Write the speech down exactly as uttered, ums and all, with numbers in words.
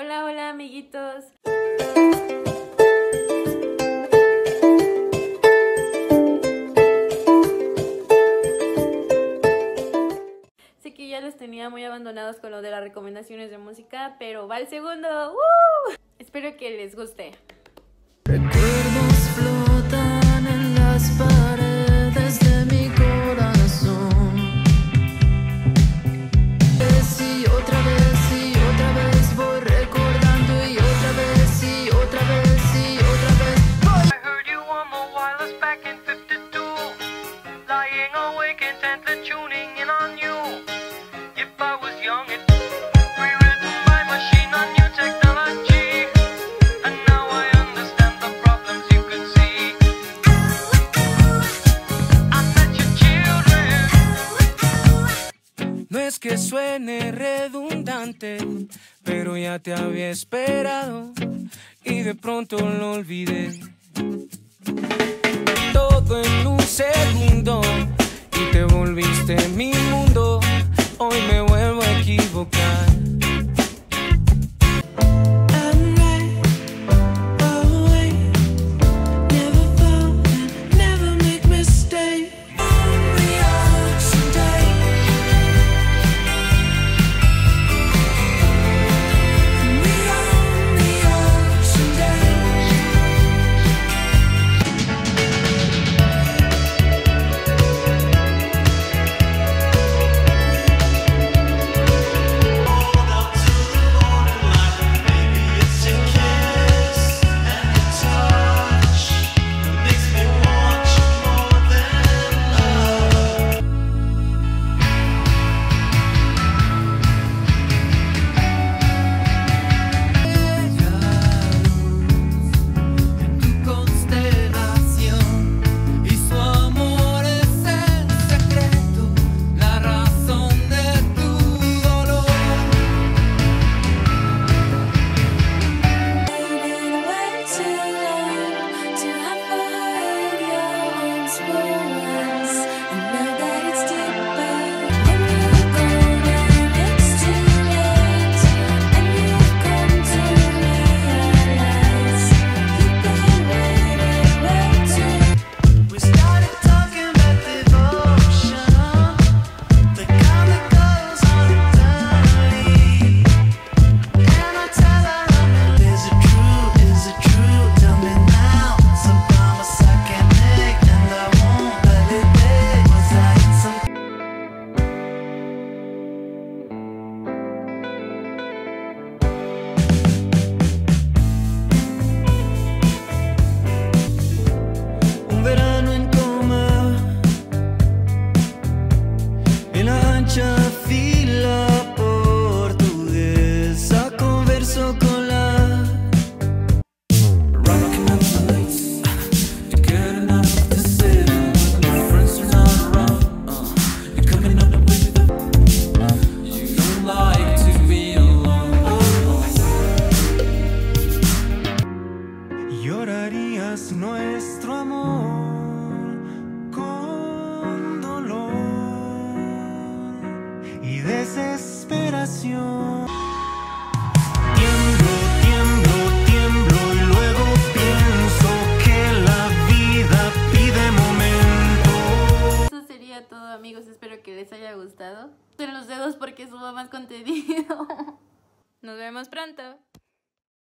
Hola, hola amiguitos. Sé que ya los tenía muy abandonados con lo de las recomendaciones de música, pero va el segundo. ¡Uh! Espero que les guste. Recuerdos flotan en las paredes de mi corazón. Es y otra vez y otra vez voy recordando y otra vez y otra vez y otra vez. I heard you on the wireless back in fifty-two, lying awake intently tuning in on you. If I was young, it rewritten by machine on new technology, and now I understand the problems you could see. I met your children. No es que suene redundante, pero ya te había esperado y de pronto lo olvidé. Todo en un segundo y te volviste mi mundo. Hoy me vuelvo a equivocar. Llorarías nuestro amor con dolor y desesperación. Tiemblo, tiemblo, tiemblo y luego pienso que la vida pide momentos. Eso sería todo amigos, espero que les haya gustado. En los dedos porque subo más contenido. Nos vemos pronto.